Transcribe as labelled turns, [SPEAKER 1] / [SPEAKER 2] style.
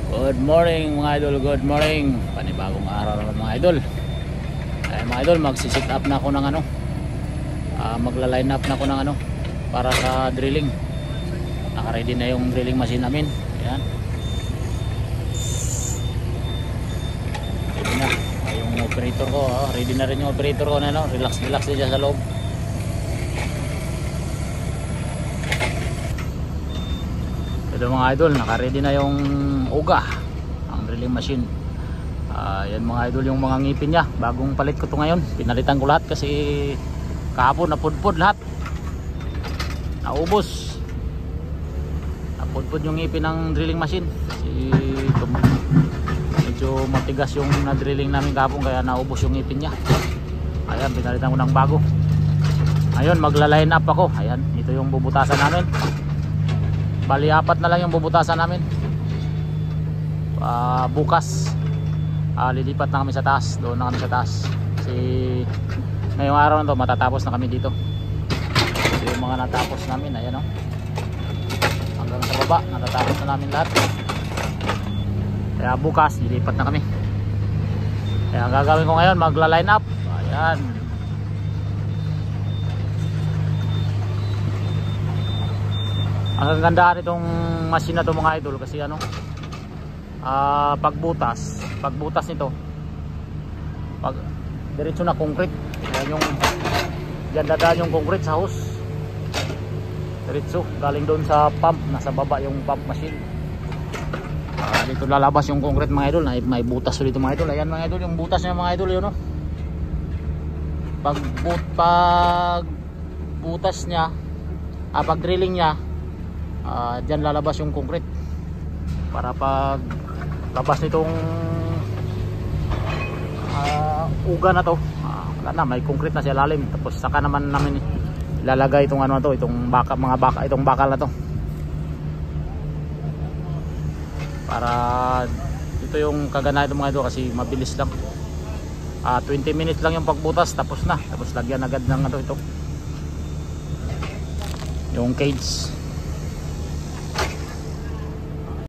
[SPEAKER 1] Good morning mga idol, good morning. Panibagong araw naman mga idol. Ay mga idol, magsi-sit up na ako ng magla-line up na ako ng para sa drilling. Naka-ready na yung drilling machine namin. Ayan. Ready na. Yung operator ko, ready na rin yung operator ko na relax na dyan sa loob. Ito mga idol, naka-ready na yung uga, ang drilling machine. Yan mga idol yung mga ngipin niya. Bagong palit ko to ngayon. Pinalitan ko lahat kasi kahapon napudpod lahat. Naubos. Napudpod yung ngipin ng drilling machine. Kasi medyo matigas yung na-drilling namin kahapon kaya naubos yung ngipin niya. Ayan, pinalitan ko ng bago. Ngayon magla-line up ako. Ayan, ito yung bubutasan namin. Bali, 4 na lang yung bubutasan namin. Bukas lilipat na kami sa taas. Doon na kami sa taas kasi ngayong araw na to matatapos na kami dito. So, yung mga natapos namin, ayan o, hanggang sa baba natatapos na namin lahat. Kaya bukas lilipat na kami. Kaya ang gagawin ko ngayon, magla-line up. Ayan. Ang ganda nitong machine na to mga idol kasi pagbutas nito, pag diretso na concrete, yan dadaan yung concrete sa hose diretso galing doon sa pump, nasa baba yung pump machine. Dito lalabas yung concrete mga idol. May butas dito mga idol. Ayan mga idol yung butas niya mga idol, yun pag butas niya, pag drilling niya, dyan lalabas yung concrete para pag labas nitong uga na to, wala na, may concrete na sa ilalim. Tapos saka naman namin ilalagay itong itong bakal na to para ito yung kaganahan itong mga ito kasi mabilis lang. 20 minutes lang yung pagbutas, tapos na, tapos lagyan agad ng ito yung cage.